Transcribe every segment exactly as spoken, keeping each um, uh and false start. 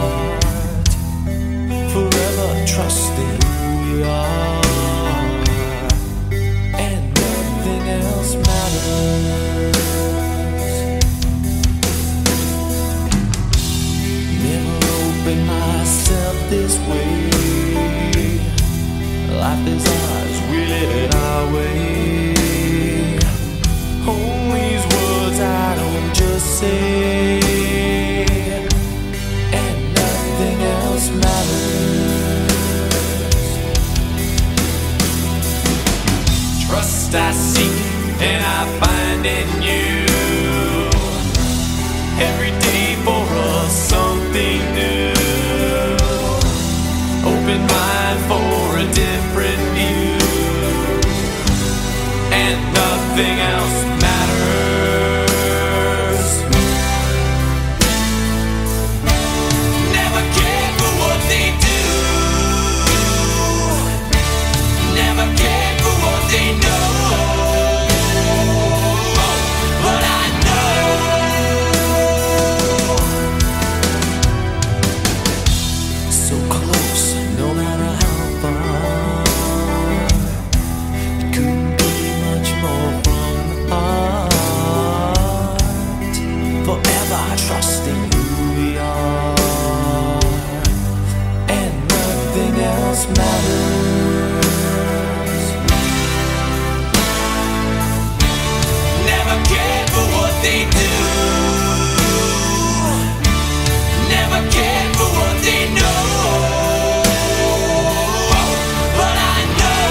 forever trusting who we are, and nothing else matters. Never open myself this way. Life is ours, we live it our way. All these words I don't just say, and nothing else matters. Trust I seek and I find in you. Every day for us something new. Open mind for a different view, and nothing else matters. Never care for what they do, never care for what they know, but I know so close, no matter how far. It couldn't be much more from the heart. Forever trusting who we are, and nothing else matters. Never care for what they do, never care for what they know, but I know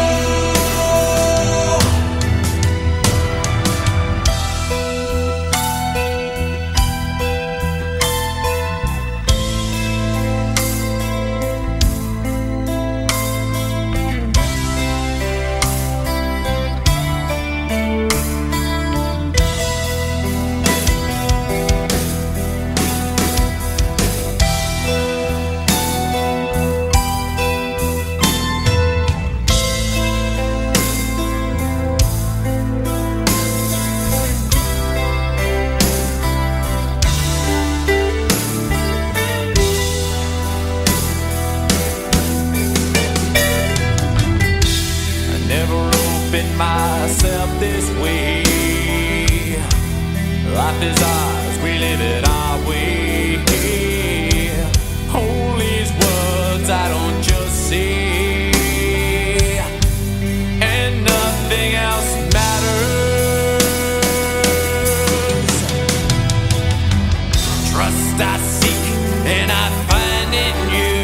myself this way. Life is ours, we live it our way. All these words I don't just say, and nothing else matters. Trust I seek and I find in you.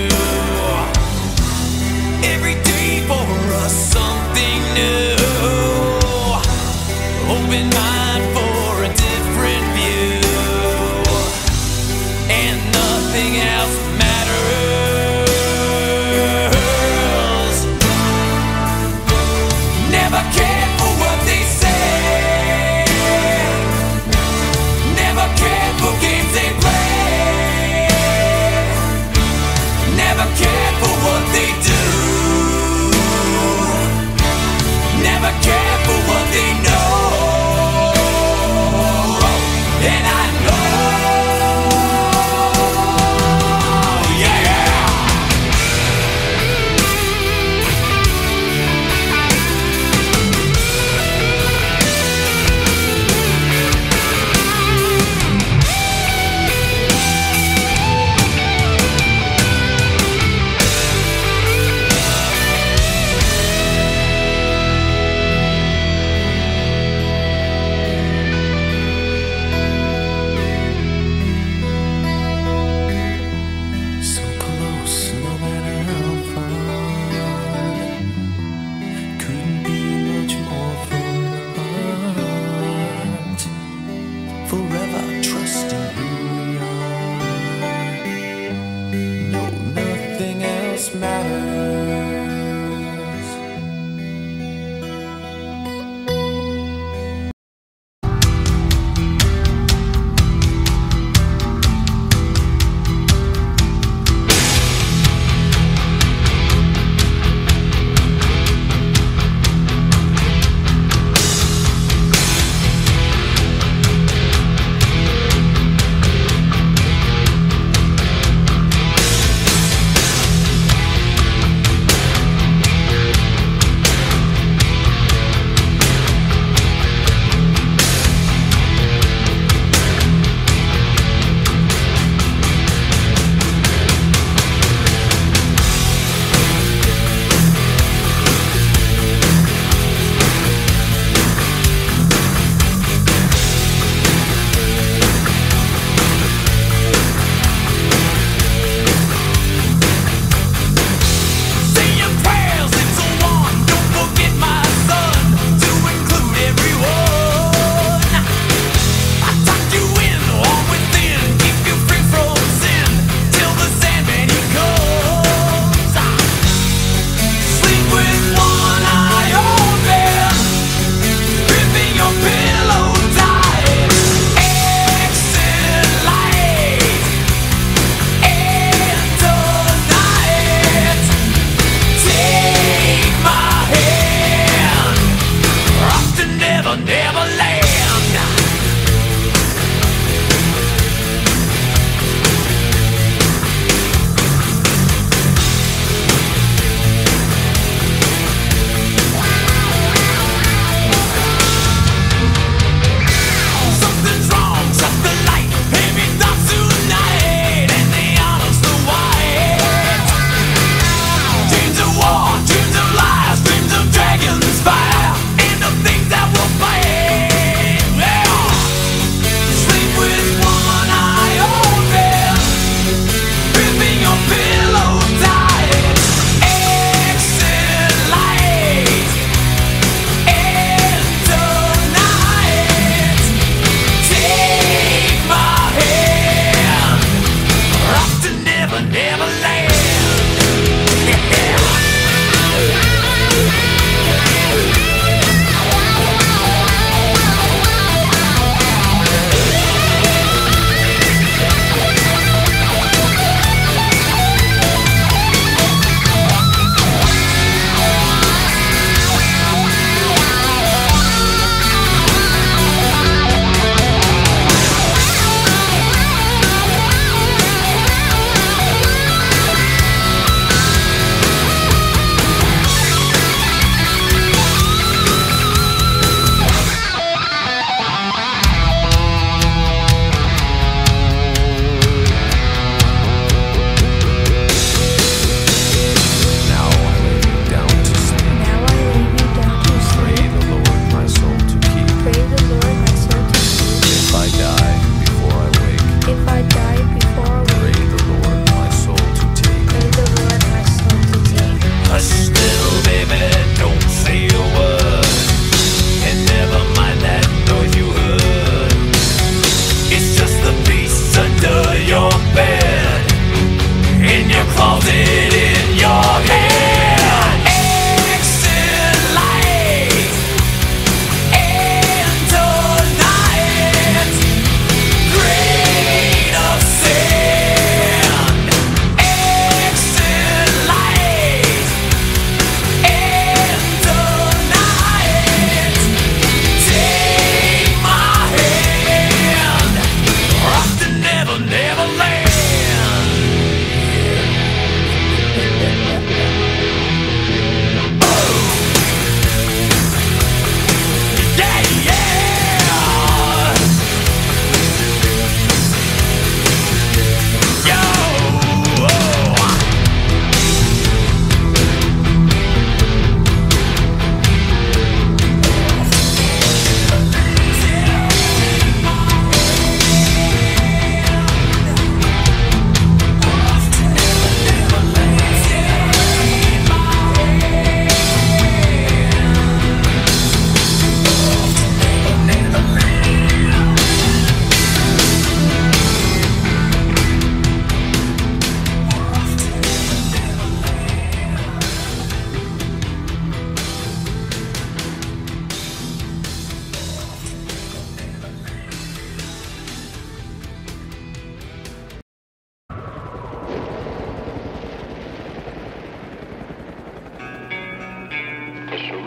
Every day for us something new. Open mind for a different view, and nothing else matters. Never care for what they say, never care for games they play, never care for what they do, never care for what they know. And I know, yeah, yeah.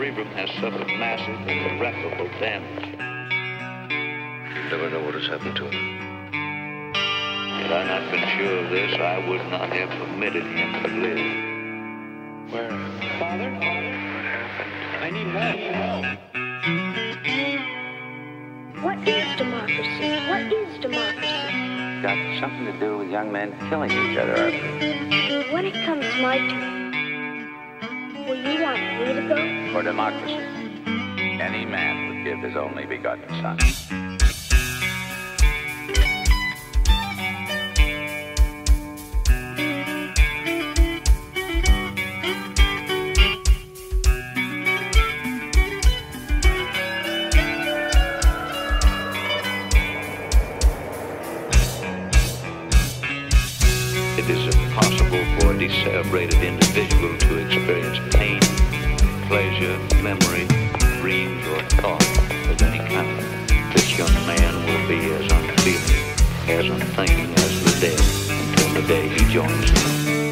cerebrum has suffered massive and irreparable damage. You never know what has happened to him. Had I not been sure of this, I would not have permitted him to live. Where? Father? What happened? I need help. What is democracy? What is democracy? Got something to do with young men killing each other. When it comes my turn, will you want me to go? For democracy, any man would give his only begotten son. It is impossible for a decerebrated individual to experience pain, pleasure, memory, dreams, or thought of any kind. This young man will be as unfeeling, as unthinking as the dead until the day he joins them.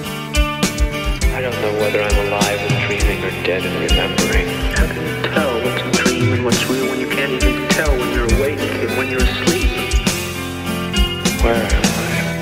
I don't know whether I'm alive and dreaming or dead and remembering. How can you tell what's a dream and what's real when you can't even tell when you're awake and when you're asleep? Where am I?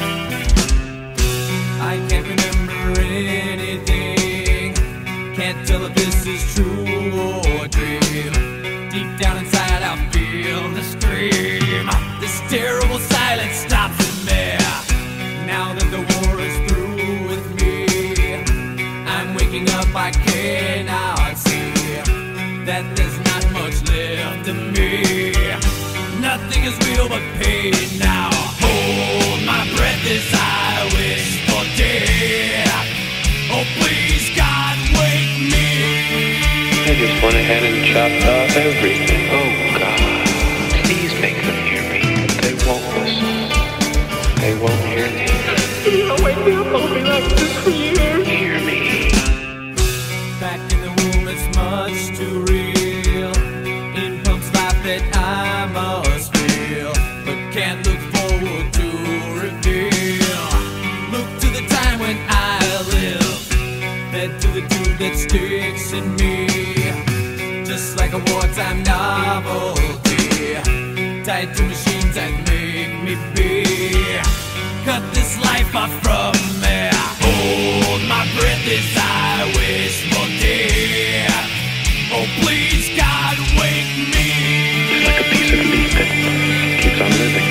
I can't remember anything. Can't tell if this is true or a dream. Deep down inside I feel the scream. This terrible silence stops in me. Now that the war is through with me, I'm waking up, I cannot see that there's not much left of me. Nothing is real but pain now. Hold my breath as I wish for death. Oh please God, wake me. I just went ahead and chopped off everything. Oh God, please make them hear me. They won't listen. They won't hear me. Don't wake me up, I'll be like this for years. Hear me. Back in the womb, it's much too real. It pumps life that I must feel, but can't look forward to reveal. Look to the time when I live, led to the tube that sticks in me, just like a wartime novelty, tied to machines that make me be. Cut this life off from me. Hold my breath as I wish for death. Oh please God, wake me. It's like a piece of meat that keeps on living.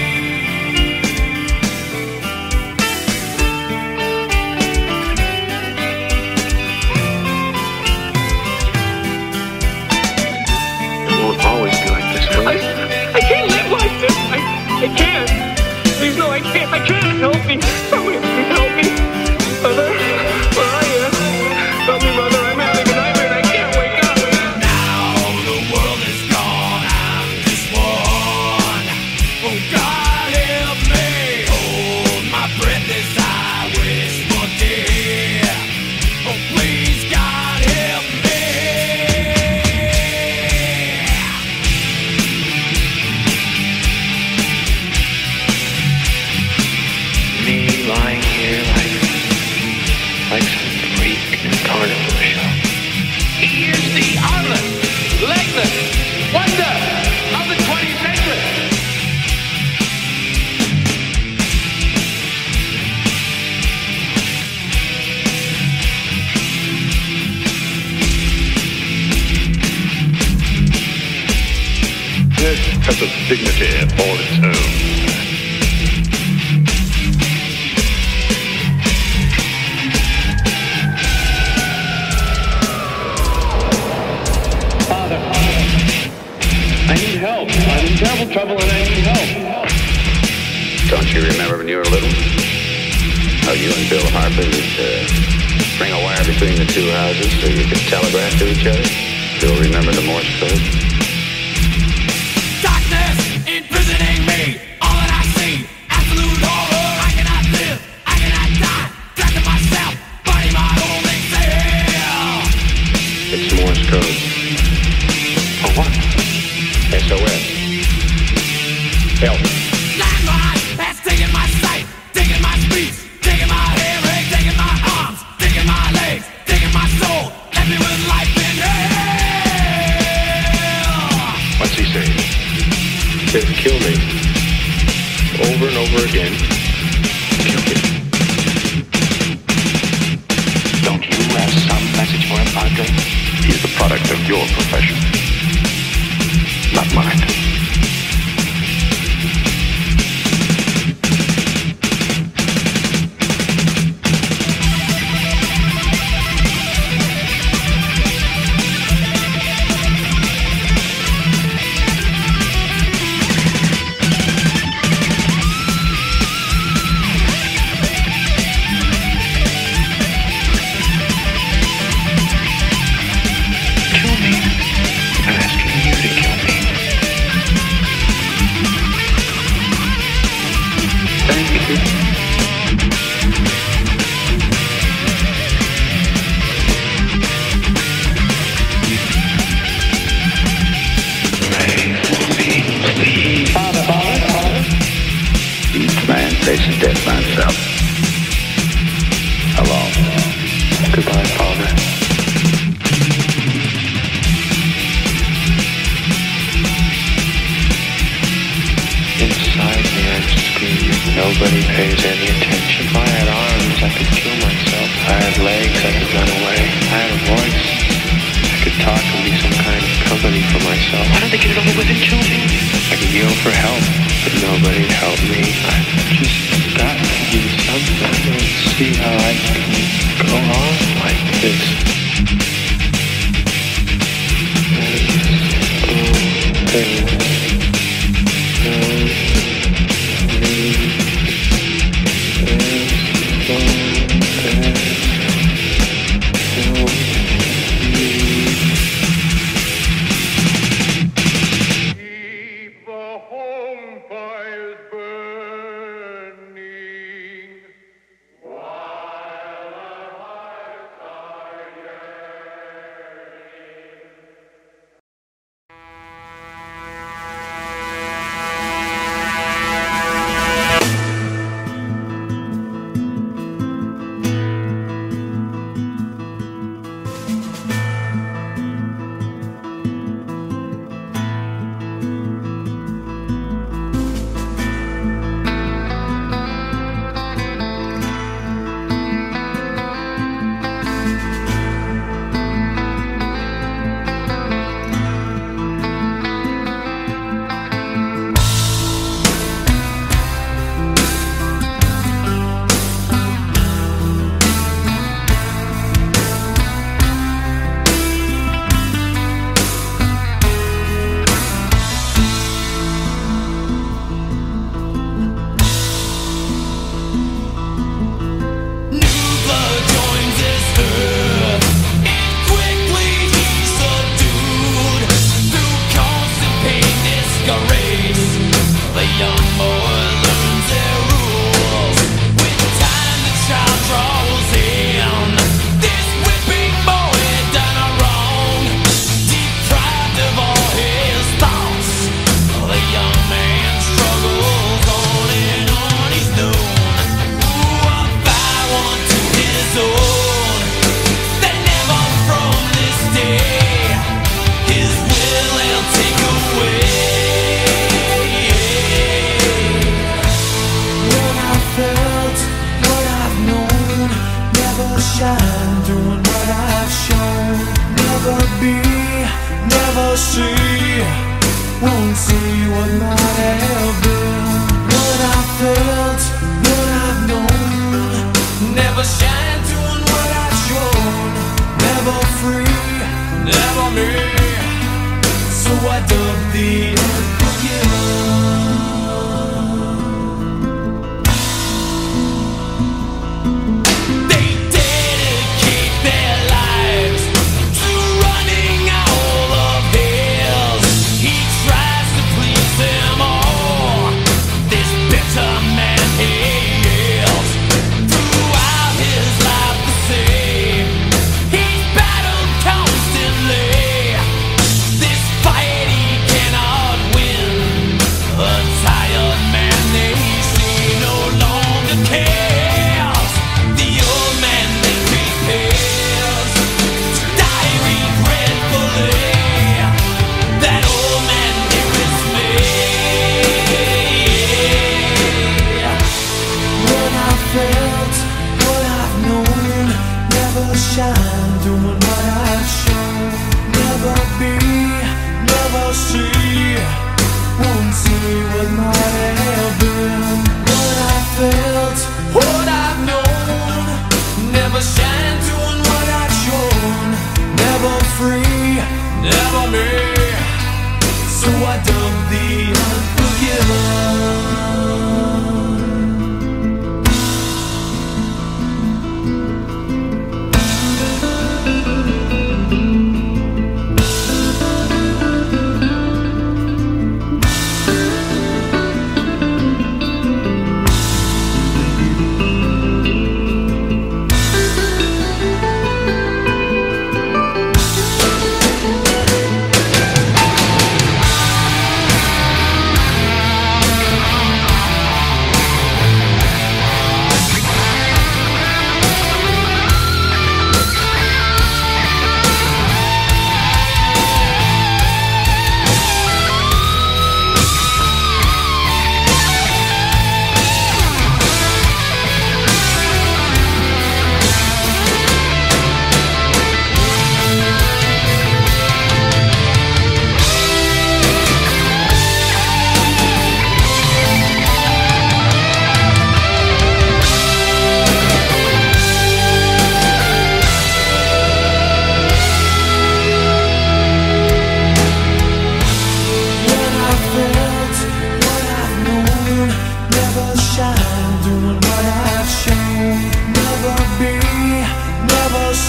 It won't always be like this, will I, it? I can't live like this. I, I can't. Please, no, I can't. I can't. Help me. Somebody please help me. Mother, where are you? Help me, Mother. I'm having a nightmare and I can't wake up. Now the world is gone, I'm just one. Oh God, help me. Hold my breath as I wish for death. Oh please God, help me. Me lying here like, like some freak in a carnival show. He is the armless, legless wonder of the twentieth century. This has a dignity all its own. Father, I need help. I'm in terrible trouble and I need help. Don't you remember when you were little? How you and Bill Harper would uh, string a wire between the two houses so you could telegraph to each other? Still remember the Morse code? Darkness imprisoning me. All that I see, absolute horror. I cannot live, I cannot die. Trapped in myself, fighting my only self. It's Morse code. For what? S O S. Help. Landmine has taken my sight, taken my speech, taken my hearing, taken my arms, taken my legs, taken my soul, left me with life in hell. Nobody pays any attention. If I had arms, I could kill myself. If I had legs, I could run away. If I had a voice, I could talk and be some kind of company for myself. Why don't they get it over with and kill me? I could yell for help, but nobody'd help me. I've just got to do something and see how I can go on like this.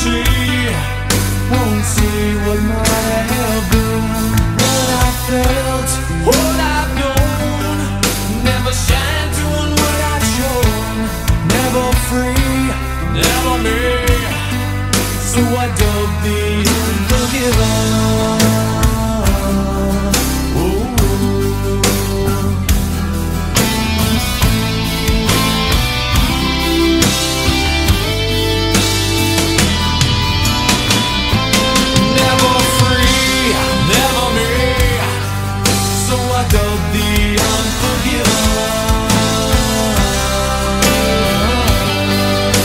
see, won't see what might have been. What I felt, what I've known, never shine doing what I've shown. Never free, never me. So I dug the unforgiven.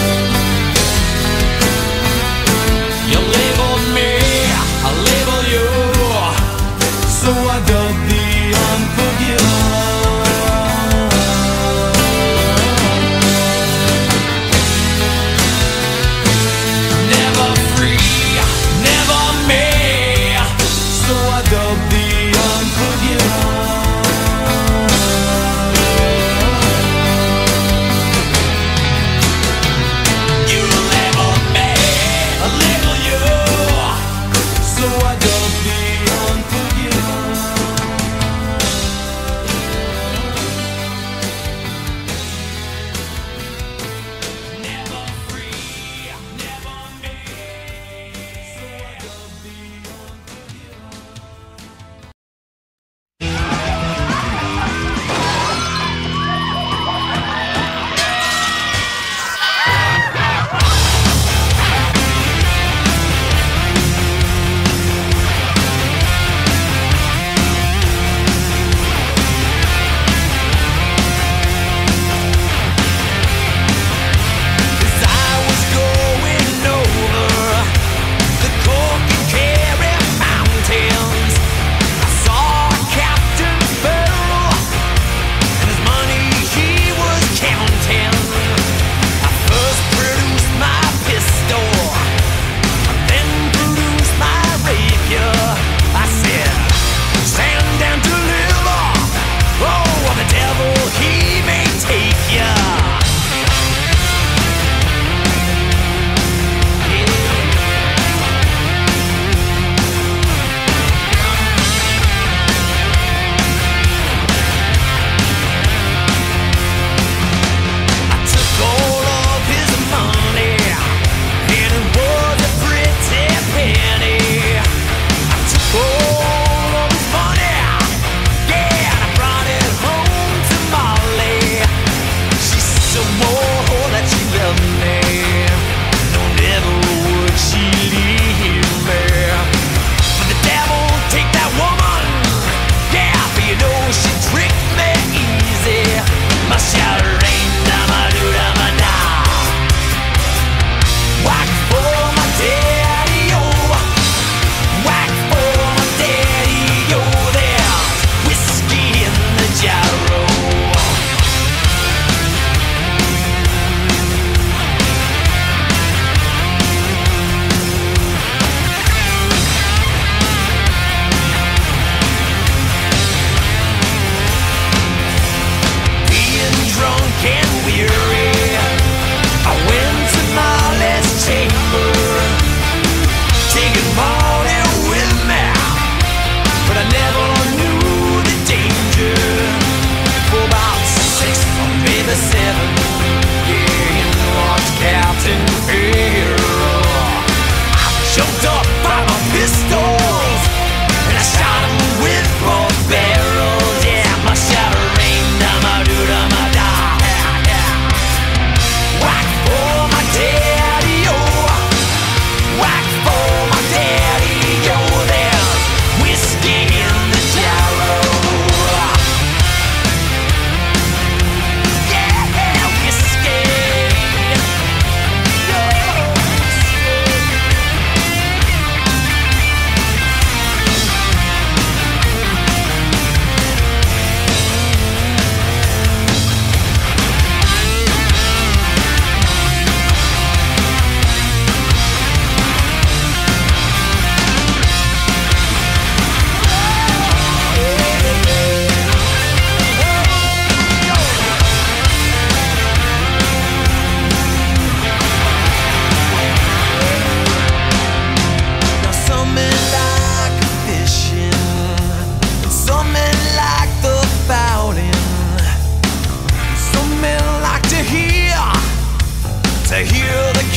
You labeled me, I label you.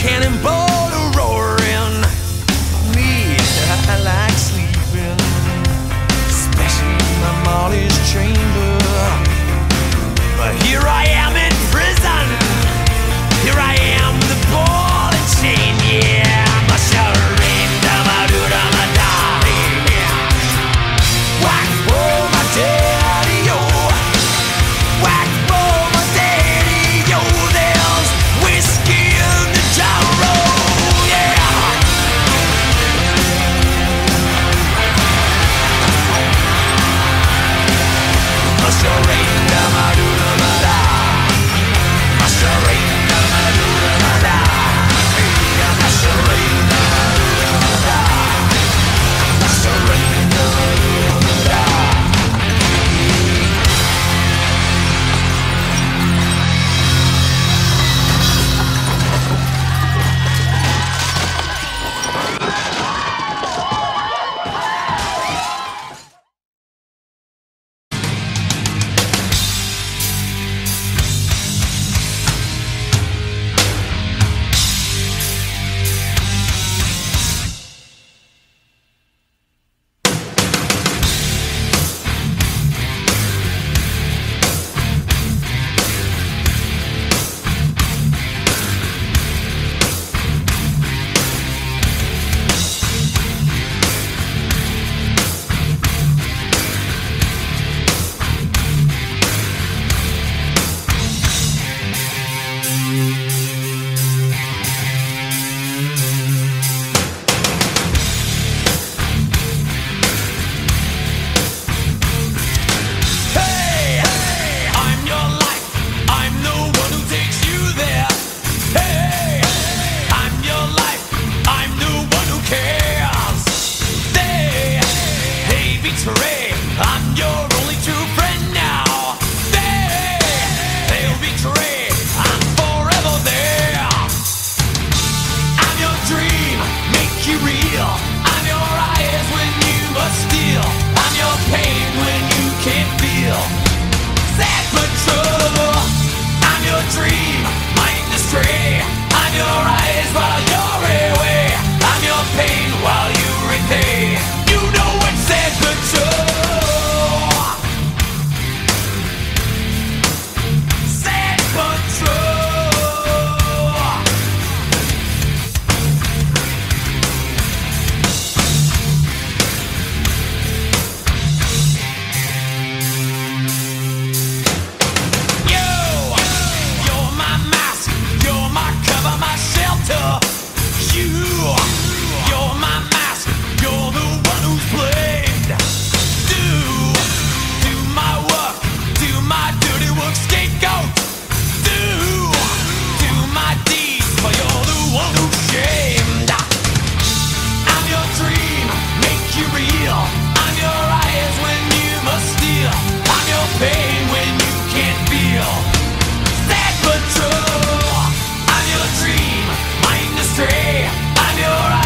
cannonball roaring. Me, I like sleeping, especially in my Molly's chamber. But here I am in prison. Here I am, the ball and chain. Yeah, I'm a surrender, my dude, I'm a darling. Whack for my daddy, yo. Whack for my daddy, yo. There's whiskey in the gyro, yeah. A surrender, my dude, I'm a da. A surrender, my dude, I'm a da. A surrender, my dude, I'm a da. A surrender, my dude, I'm a da. Hey, I'm your life. I'm the one who takes you there. Hey, I'm your life. I'm the one who cares. They, they betray. I'm your only true friend now. They, they'll betray. I'm forever there. I'm your dream, make you real. I'm your eyes when you must steal. I'm your pain when you can't feel. Sad but true. I'm your dream, mind astray. I'm your eyes while you're away. I'm your pain while you repay. You know it's sad but true. Sad but true. You, you're my mask, you're my cover, my shelter. You, you're my mask, you're the one who's blamed. Do, do my work, do my dirty work, scapegoat. Do, do my deeds, but you're the one who's shamed. I'm your dream, make you real. I'm your eyes when you must steal. I'm your pain when you can't feel. Sad but true. I'm your dream, mind astray. I'm your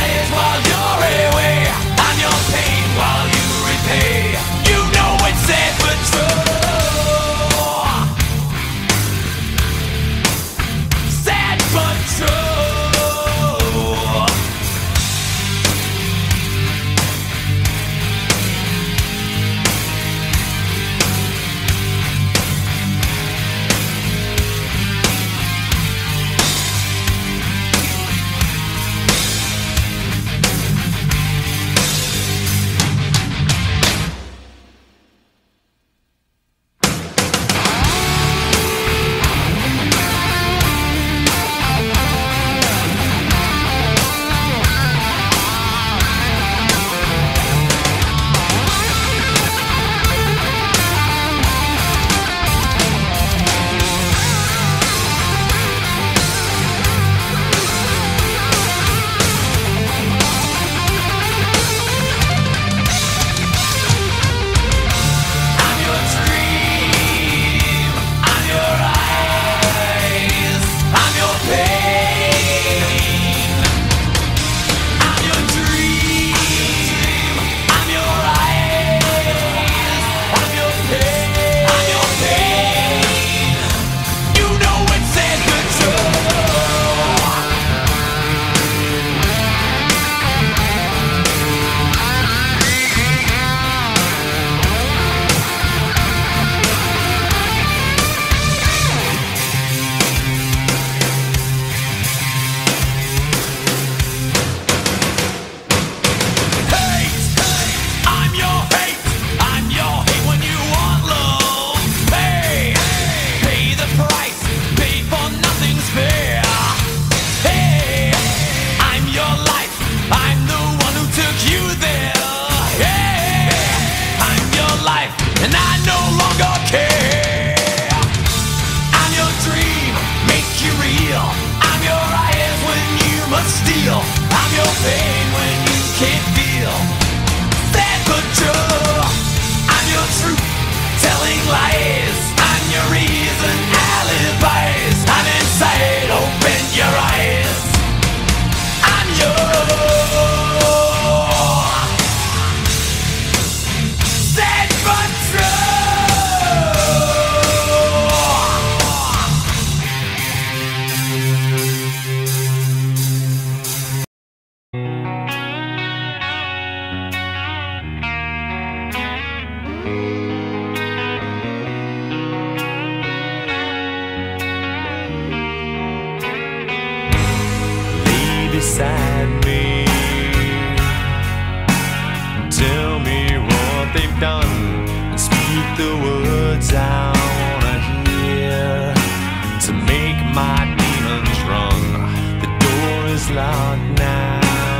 the words I wanna hear to make my demons run. The door is locked now,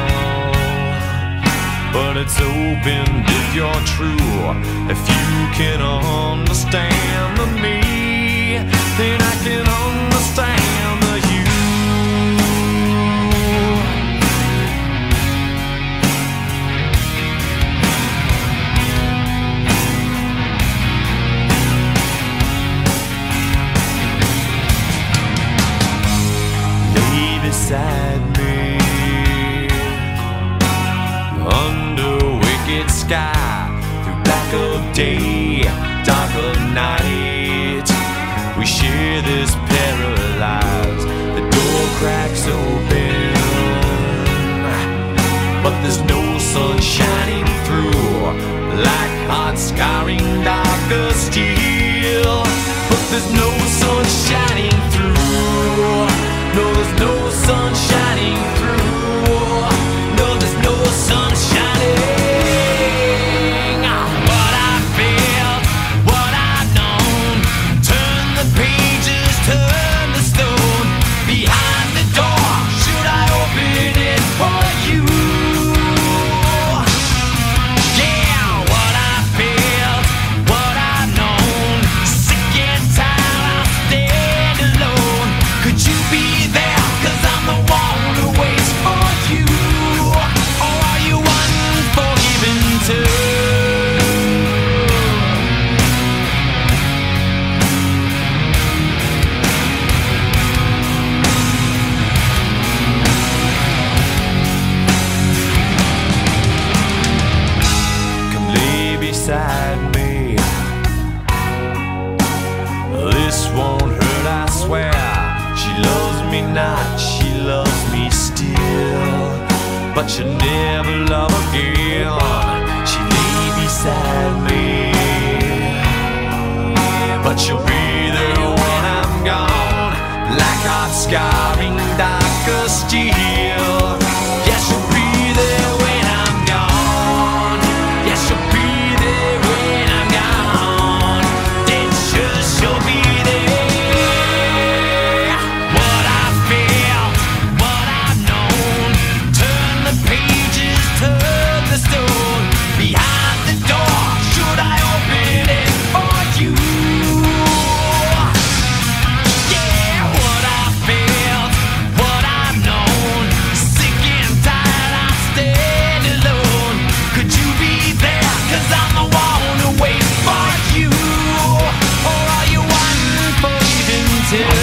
but it's open if you're true. If you can understand the me, then I can understand the you. Lay beside me under wicked sky, through black of day, dark of night. We share this paralyzed. The door cracks open, but there's no sun shining through, like hot scarring dark of steel. But there's no sun shining through. No, there's no sun shining through. No, there's no sun shining. What I felt, what I've known. Turn the pages, turn the stone. Behind the door, should I open it for you? Yeah, what I felt, what I've known. Sick and tired, I'll stand alone. Could you be there? 'Cause I'm the one who waits for you. Or are you unforgiven too? Come lay beside me. This won't hurt, I swear. She loves me not, she loves me still, but she'll never love again. She lay beside me, but she'll be there when I'm gone, like hot scarring dark of steel. Yeah, she'll be there when I'm gone. Yeah, she'll be there when I'm gone. Then sure she'll be there. What I feel, what I've known. Turn the pages, turn the stone. Behind the door, should I open it for you? Yeah, what I felt, what I've known. Sick and tired, I stand alone. Could you be there? 'Cause I'm the one who waits for you. Or are you unforgiven too?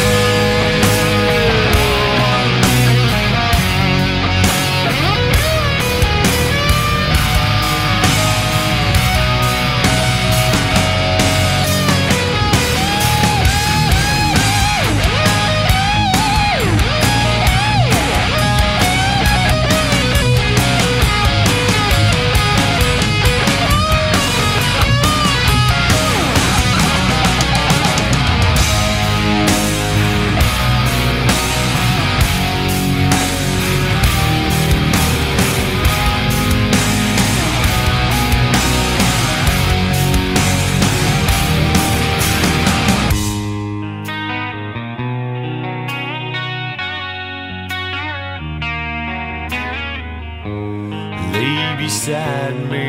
Lay beside me.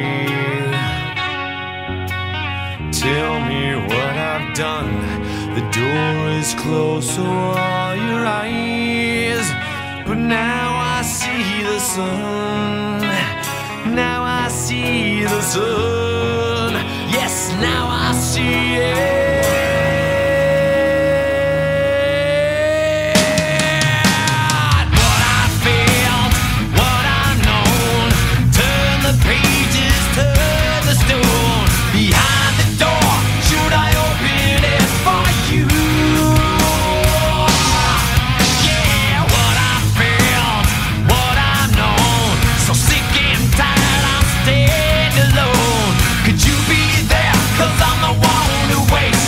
Tell me what I've done. The door is closed, so are your eyes. But now I see the sun. Now I see the sun. Yes, now I see it. What I felt, what I've known. Turn the pages, turn the stone. Behind the door, should I open it for you? Yeah, what I felt, what I've known. So sick and tired, I'll stand alone. Could you be there? 'Cause I'm the one who waits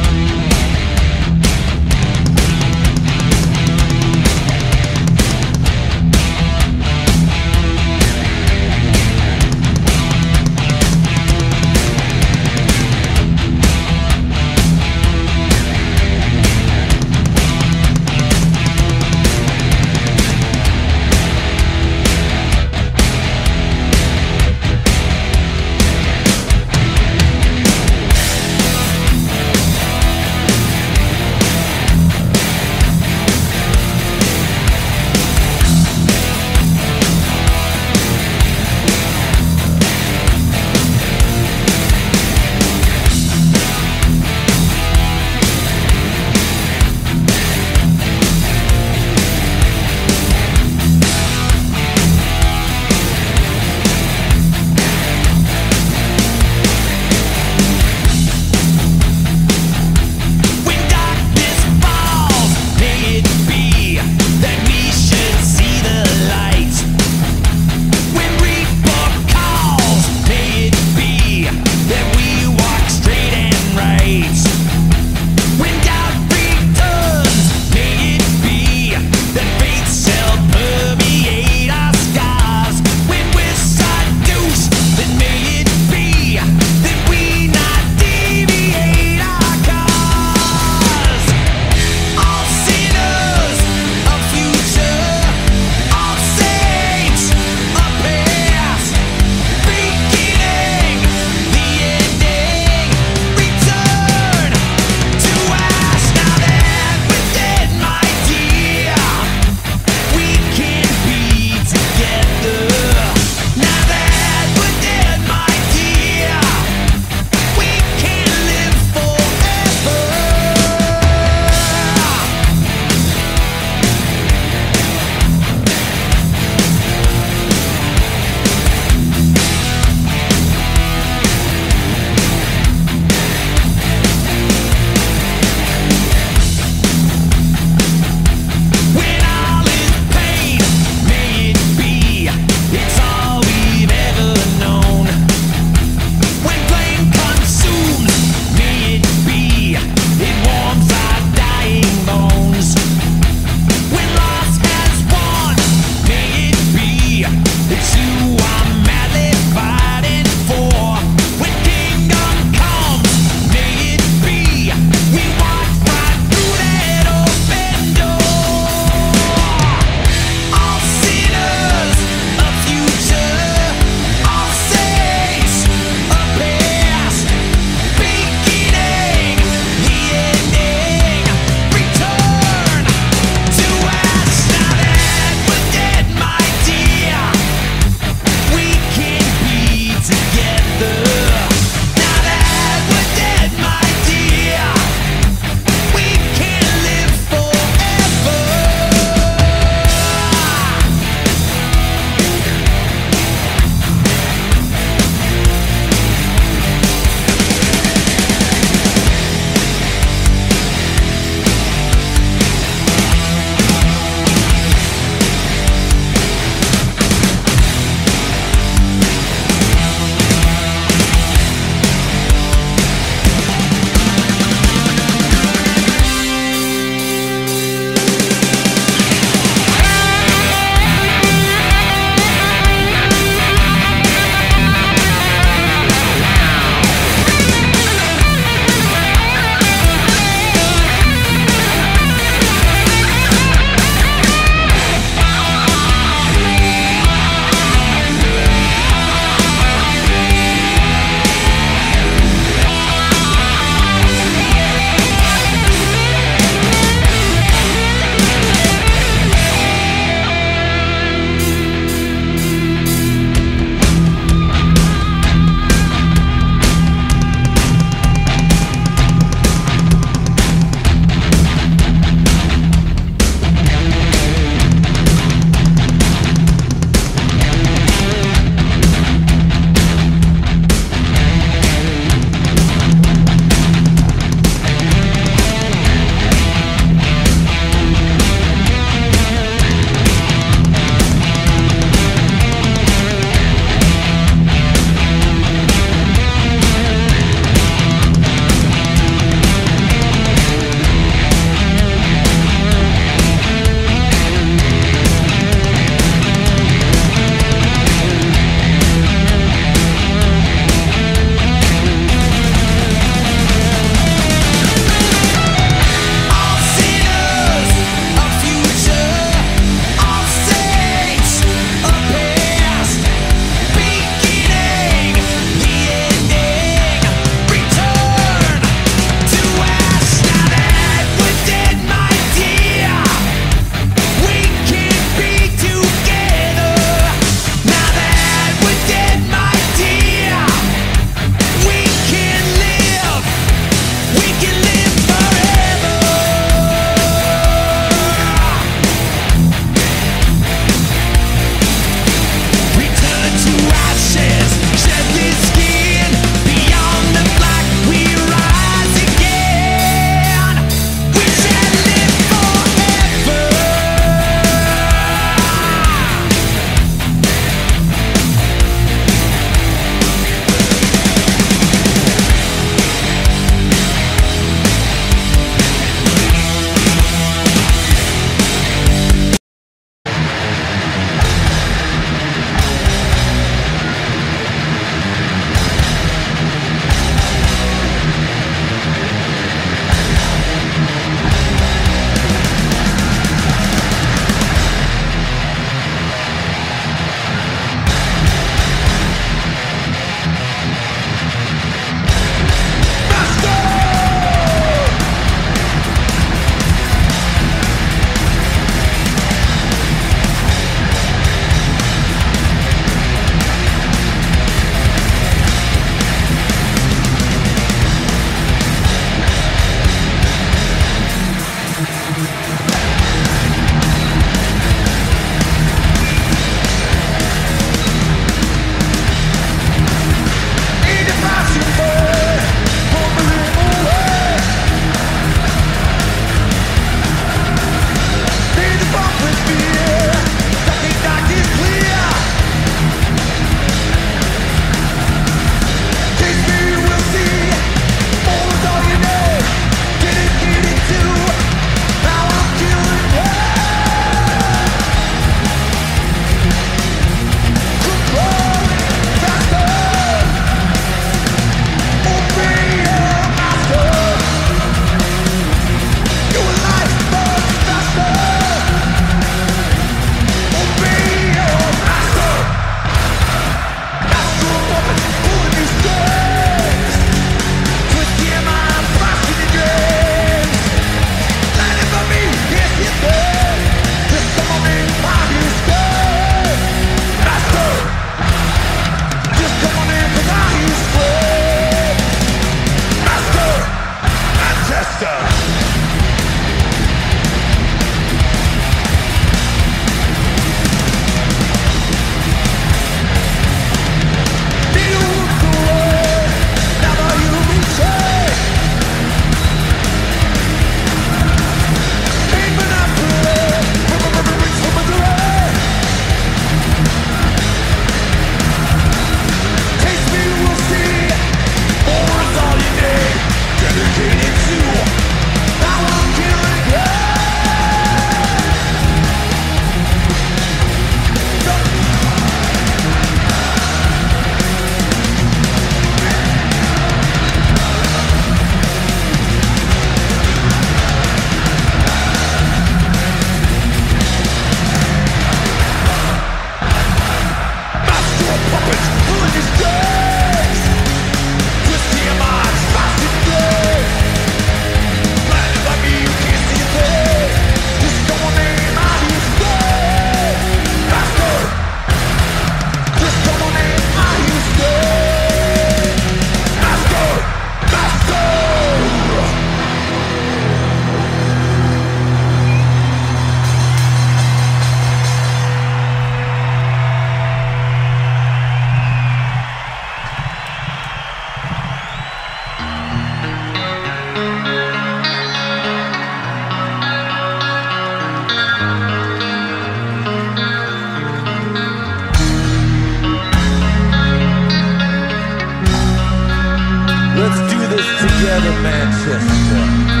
together, Manchester.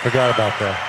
Forgot about that.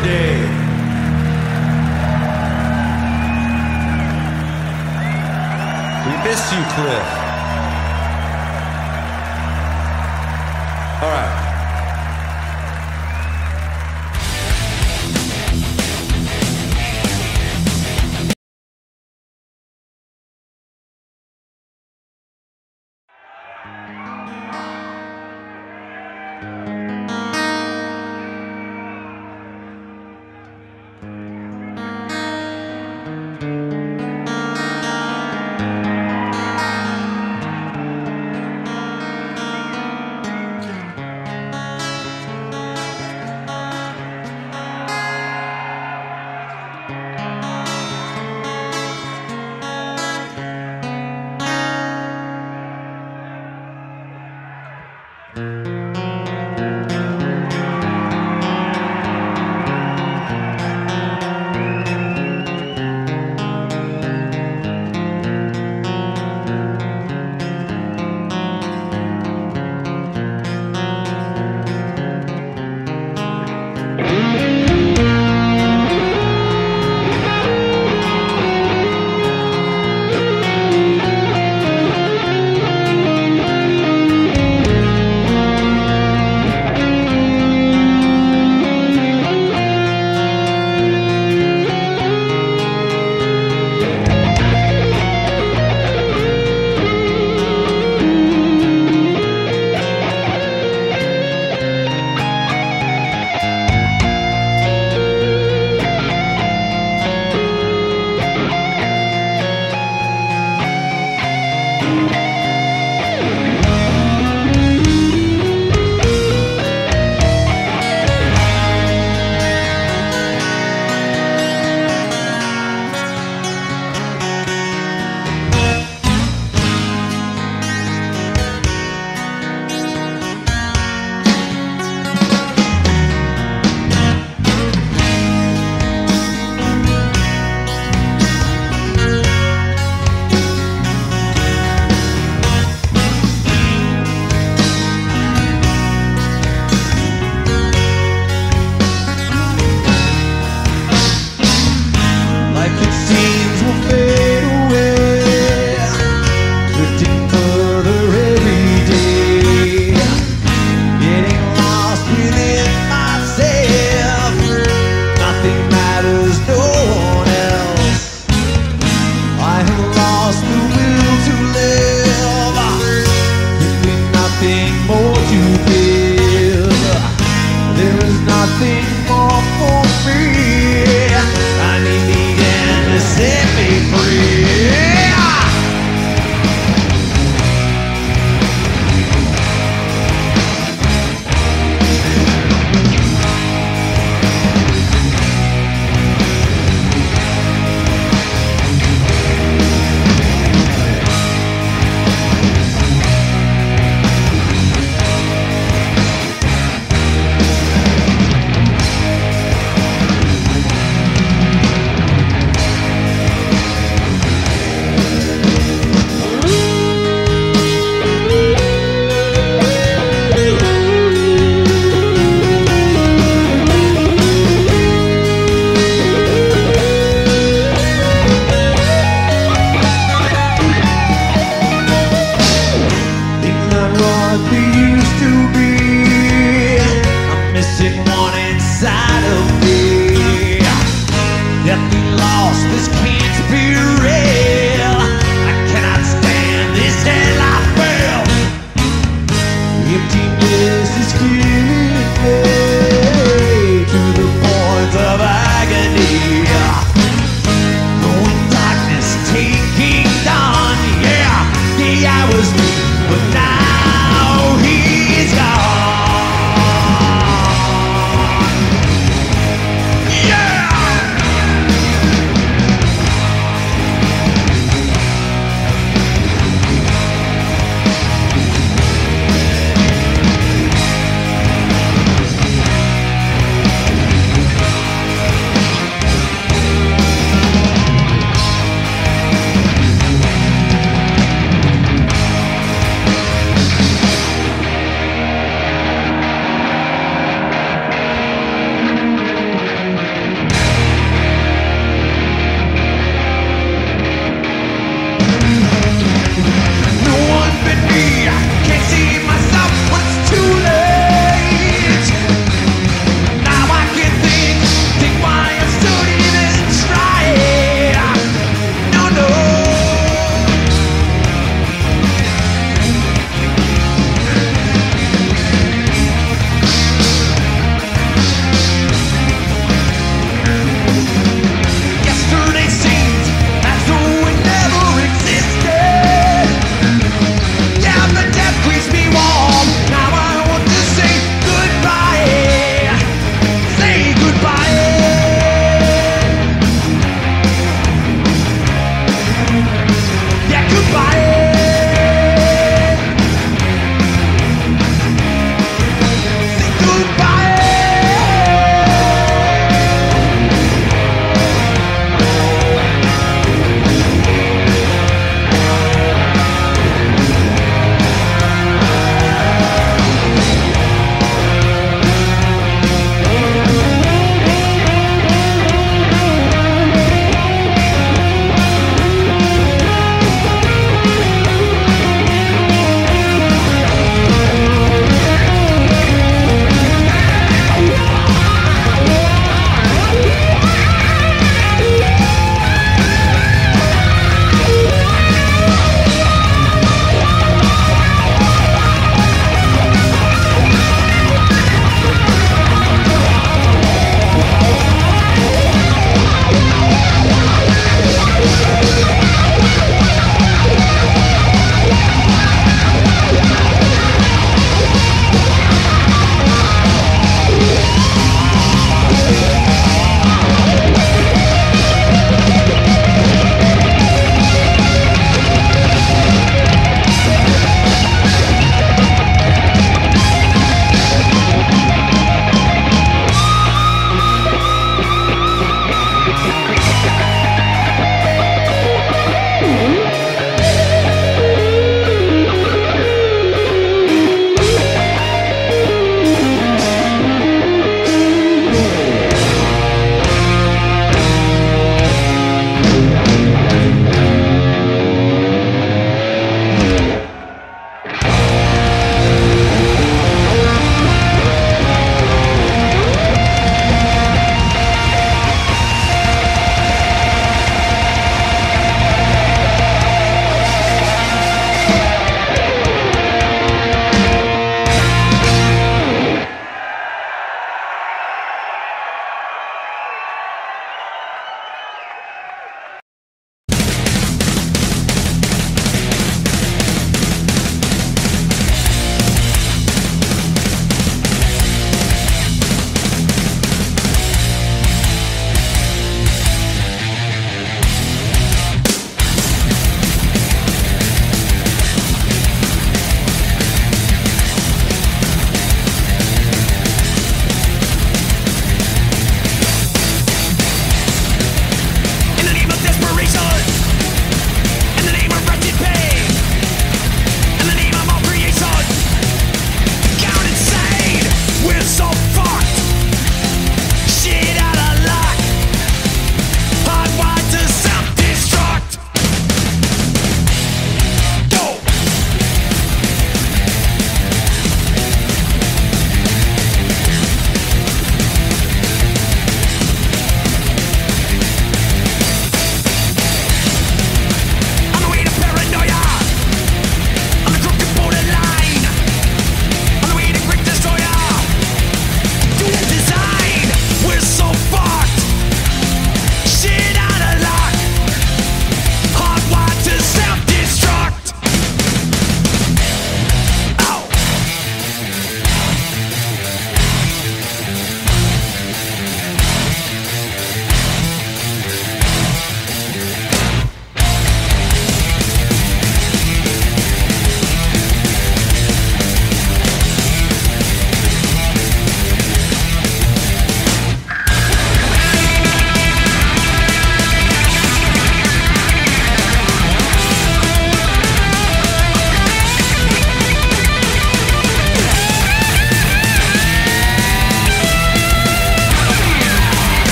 day. We miss you, Cliff. All right. Emptiness is clear.